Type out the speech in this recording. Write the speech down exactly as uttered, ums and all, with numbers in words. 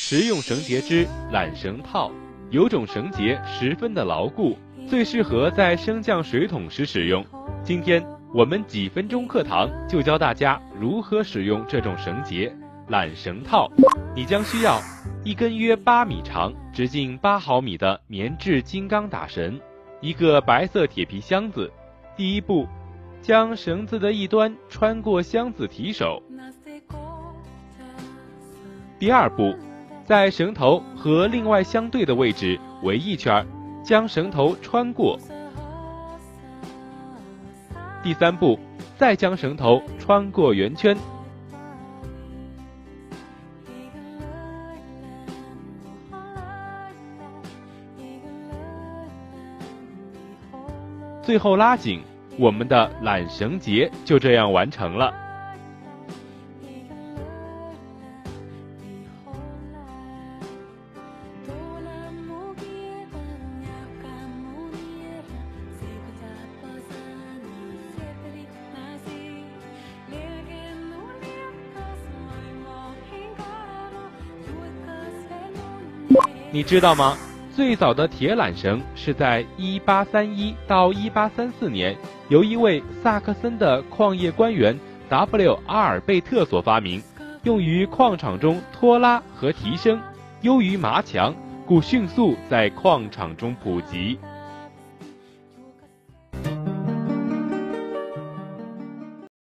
实用绳结之缆绳套，有种绳结十分的牢固，最适合在升降水桶时使用。今天我们几分钟课堂就教大家如何使用这种绳结缆绳套。你将需要一根约八米长、直径八毫米的棉质金刚打绳，一个白色铁皮箱子。第一步，将绳子的一端穿过箱子提手。第二步，在绳头和另外相对的位置围一圈，将绳头穿过。第三步，再将绳头穿过圆圈。最后拉紧，我们的缆绳结就这样完成了。你知道吗？最早的铁缆绳是在一八三一到一八三四年，由一位萨克森的矿业官员 W 阿尔贝特所发明，用于矿场中拖拉和提升，优于麻墙，故迅速在矿场中普及。